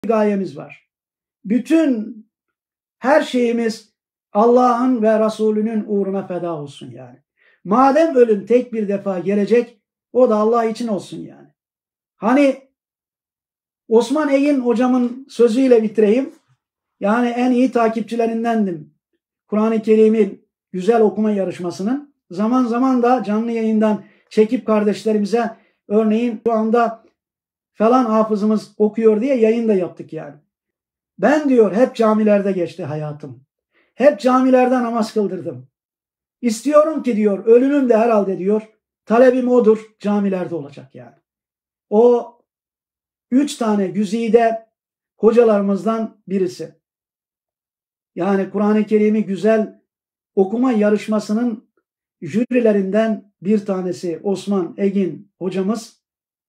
gayemiz var. Bütün her şeyimiz Allah'ın ve Resulünün uğruna feda olsun yani. Madem ölüm tek bir defa gelecek, o da Allah için olsun yani. Hani Osman Egin hocamın sözüyle bitireyim. Yani en iyi takipçilerindendim. Kur'an-ı Kerim'in güzel okuma yarışmasının. Zaman zaman da canlı yayından çekip kardeşlerimize örneğin şu anda falan hafızımız okuyor diye yayın da yaptık yani. Ben diyor hep camilerde geçti hayatım. Hep camilerde namaz kıldırdım. İstiyorum ki diyor ölümüm de herhalde diyor talebim odur, camilerde olacak yani. O 3 tane güzide hocalarımızdan birisi. Yani Kur'an-ı Kerim'i güzel okuma yarışmasının jürilerinden bir tanesi Osman Egin hocamız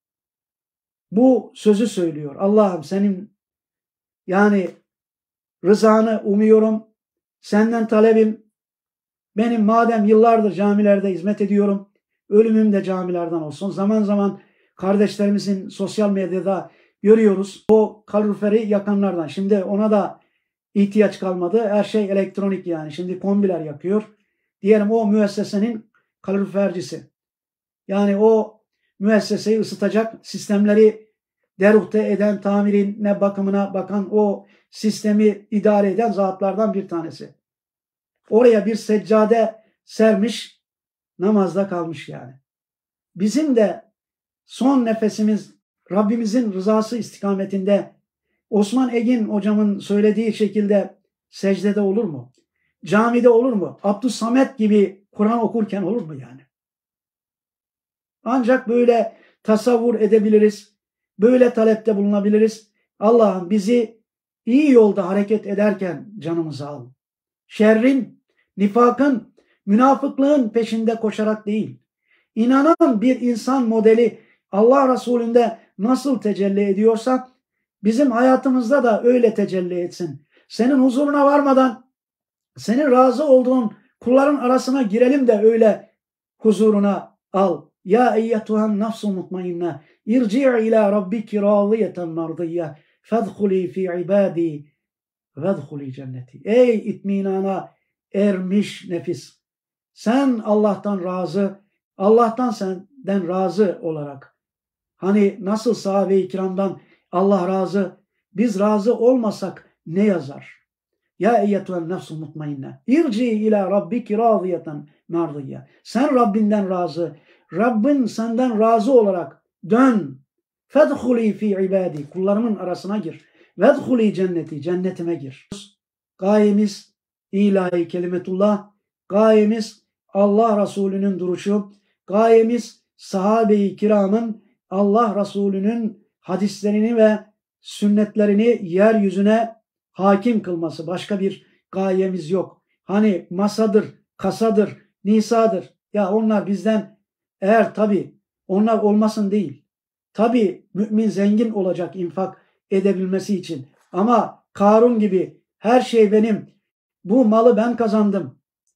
bu sözü söylüyor. Allah'ım senin yani rızanı umuyorum. Senden talebim benim madem yıllardır camilerde hizmet ediyorum. Ölümüm de camilerden olsun. Zaman zaman kardeşlerimizin sosyal medyada görüyoruz. O kaloriferi yakanlardan. Şimdi ona da ihtiyaç kalmadı. Her şey elektronik yani. Şimdi kombiler yakıyor. Diyelim o müessesenin kalorifercisi. Yani o müesseseyi ısıtacak sistemleri deruhte eden, tamirine, bakımına bakan o sistemi idare eden zatlardan bir tanesi. Oraya bir seccade sermiş, namazda kalmış yani. Bizim de son nefesimiz Rabbimizin rızası istikametinde Osman Egin hocamın söylediği şekilde secdede olur mu? Camide olur mu? Abdüssamet gibi Kur'an okurken olur mu yani? Ancak böyle tasavvur edebiliriz. Böyle talepte bulunabiliriz. Allah'ım bizi iyi yolda hareket ederken canımızı al. Şerrin, nifakın, münafıklığın peşinde koşarak değil. İnanan bir insan modeli Allah Resulü'nde nasıl tecelli ediyorsa bizim hayatımızda da öyle tecelli etsin. Senin huzuruna varmadan senin razı olduğun kulların arasına girelim de öyle huzuruna al. Ya eyyatuhan nafsu mutmainne irci' ila rabbiki radiyeten mardiyye fedhuli fi ibadi vedhuli cenneti. Ey itminana ermiş nefis. Sen Allah'tan razı, Allah'tan senden razı olarak. Hani nasıl sahabe-i kiramdan Allah razı, biz razı olmasak ne yazar? Ya eyyetüven nefsu mutmainne. İrci ila rabbiki radiyeten mardiyye. Sen Rabbinden razı, Rabbin senden razı olarak dön. Fedhuli fi ibadi. Kullarımın arasına gir. Vedhuli cenneti. Cennetime gir. Gayemiz ilahi kelimetullah. Gayemiz Allah Resulü'nün duruşu. Gayemiz sahabe-i kiramın Allah Resulü'nün hadislerini ve sünnetlerini yeryüzüne hakim kılması. Başka bir gayemiz yok. Hani masadır, kasadır, nisadır. Ya onlar bizden eğer tabii onlar olmasın değil. Tabii mümin zengin olacak infak edebilmesi için. Ama Karun gibi her şey benim, bu malı ben kazandım.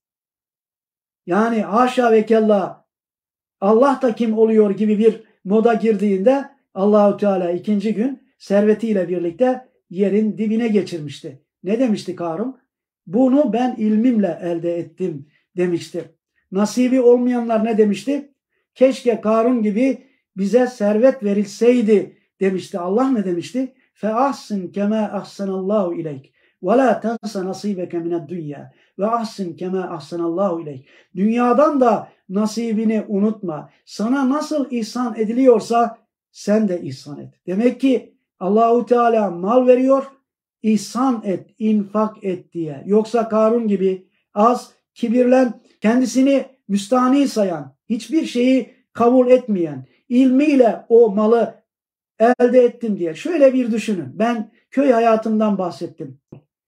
Yani haşa ve kella Allah da kim oluyor gibi bir moda girdiğinde Allahu Teala ikinci gün servetiyle birlikte yerin dibine geçirmişti. Ne demişti Karun? Bunu ben ilmimle elde ettim demişti. Nasibi olmayanlar ne demişti? Keşke Karun gibi bize servet verilseydi demişti. Allah ne demişti? Fe ahsin kema ahsanallahu ileyk ve la tensa nasibeke mined dünya ve ahsin kema ahsanallahu ileyk. Dünyadan da nasibini unutma. Sana nasıl ihsan ediliyorsa sen de ihsan et. Demek ki Allahu Teala mal veriyor, ihsan et, infak et diye. Yoksa Karun gibi az, kibirlen, kendisini müstahni sayan, hiçbir şeyi kabul etmeyen, ilmiyle o malı elde ettim diye. Şöyle bir düşünün. Ben köy hayatımdan bahsettim.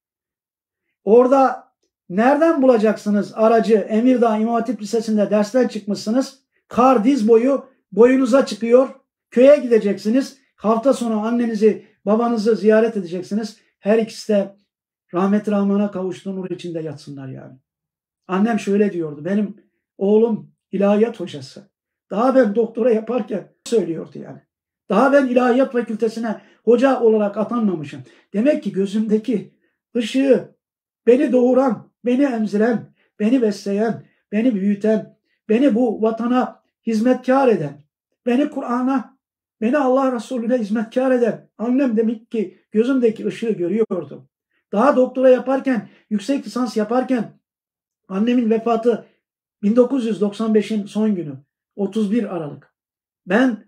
Orada nereden bulacaksınız aracı? Emirdağ İmam Hatip Lisesi'nde dersten çıkmışsınız. Kar diz boyu boyunuza çıkıyor. Köye gideceksiniz. Hafta sonu annenizi, babanızı ziyaret edeceksiniz. Her ikisi de rahmet-i rahmana kavuştuğu nur içinde yatsınlar yani. Annem şöyle diyordu. Benim oğlum ilahiyat hocası. Daha ben doktora yaparken söylüyordu yani. Daha ben ilahiyat fakültesine hoca olarak atanmamışım. Demek ki gözümdeki ışığı, beni doğuran, beni emziren, beni besleyen, beni büyüten, beni bu vatana hizmetkar eden, beni Kur'an'a, beni Allah Resulüne hizmetkar eden annem demek ki gözümdeki ışığı görüyordu. Daha doktora yaparken, yüksek lisans yaparken annemin vefatı 1995'in son günü, 31 Aralık. Ben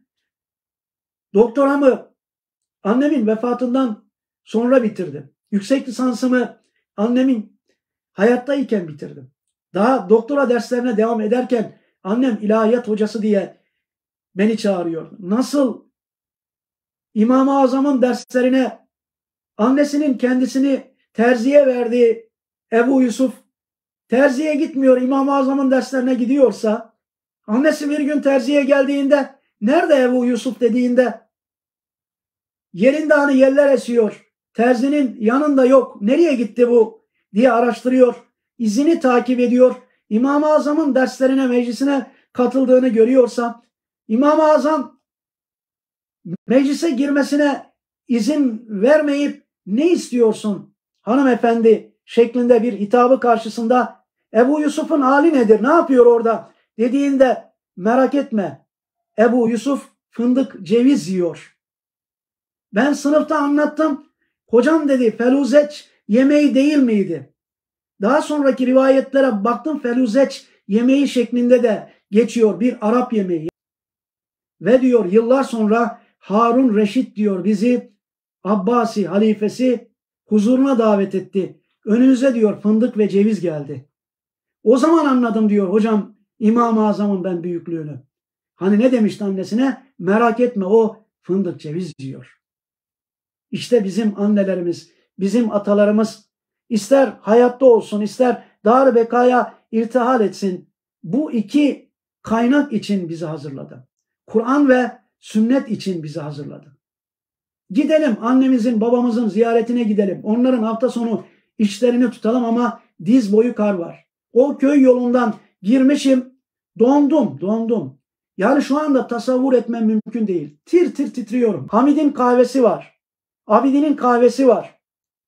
doktoramı annemin vefatından sonra bitirdim. Yüksek lisansımı annemin hayattayken bitirdim. Daha doktora derslerine devam ederken annem ilahiyat hocası diye beni çağırıyordu. Nasıl İmam-ı Azam'ın derslerine annesinin kendisini terziye verdiği Ebu Yusuf terziye gitmiyor, İmam-ı Azam'ın derslerine gidiyorsa, annesi bir gün terziye geldiğinde nerede Ebu Yusuf dediğinde yerinde hani yeller esiyor, terzinin yanında yok, nereye gitti bu diye araştırıyor, izini takip ediyor, İmam-ı Azam'ın derslerine, meclisine katıldığını görüyorsa, İmam-ı Azam meclise girmesine izin vermeyip ne istiyorsun hanımefendi şeklinde bir hitabı karşısında Ebu Yusuf'un hali nedir, ne yapıyor orada dediğinde merak etme, Ebu Yusuf fındık ceviz yiyor. Ben sınıfta anlattım. Hocam dedi feluzeç yemeği değil miydi? Daha sonraki rivayetlere baktım, feluzeç yemeği şeklinde de geçiyor, bir Arap yemeği. Ve diyor yıllar sonra Harun Reşit diyor bizi Abbasi halifesi huzuruna davet etti. Önümüze diyor fındık ve ceviz geldi. O zaman anladım diyor hocam İmam-ı Azam'ın ben büyüklüğünü. Hani ne demişti annesine? Merak etme o fındık ceviz diyor. İşte bizim annelerimiz, bizim atalarımız ister hayatta olsun, ister dar bekaya irtihal etsin. Bu iki kaynak için bizi hazırladı. Kur'an ve sünnet için bizi hazırladı. Gidelim annemizin, babamızın ziyaretine gidelim. Onların hafta sonu işlerini tutalım ama diz boyu kar var. O köy yolundan girmişim, dondum. Yani şu anda tasavvur etmem mümkün değil. Tir tir titriyorum. Hamid'in kahvesi var. Abidin'in kahvesi var.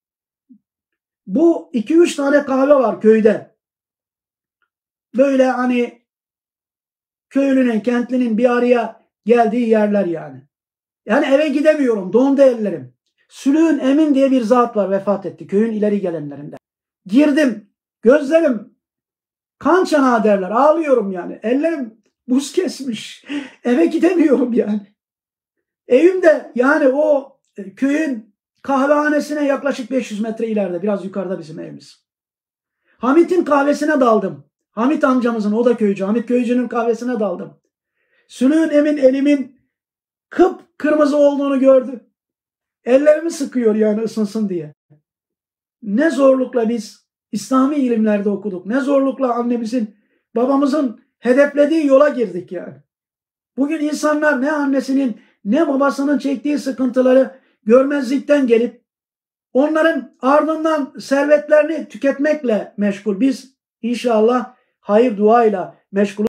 Bu 2-3 tane kahve var köyde. Böyle hani köylünün, kentlinin bir araya geldiği yerler yani. Yani eve gidemiyorum. Dondu ellerim. Sülüğün Emin diye bir zat var, vefat etti. Köyün ileri gelenlerinden. Girdim. Gözlerim kan çanağı derler. Ağlıyorum yani. Ellerim buz kesmiş. Eve gidemiyorum yani. Evimde yani o köyün kahvehanesine yaklaşık 500 metre ileride. Biraz yukarıda bizim evimiz. Hamit'in kahvesine daldım. Hamit amcamızın, o da köycü. Hamit köycünün kahvesine daldım. Sülüğün Emin elimin kıpkırmızı olduğunu gördü. Ellerimi sıkıyor yani ısınsın diye. Ne zorlukla biz İslami ilimlerde okuduk. Ne zorlukla annemizin, babamızın hedeflediği yola girdik yani. Bugün insanlar ne annesinin ne babasının çektiği sıkıntıları görmezlikten gelip onların ardından servetlerini tüketmekle meşgul. Biz inşallah hayır duayla meşgul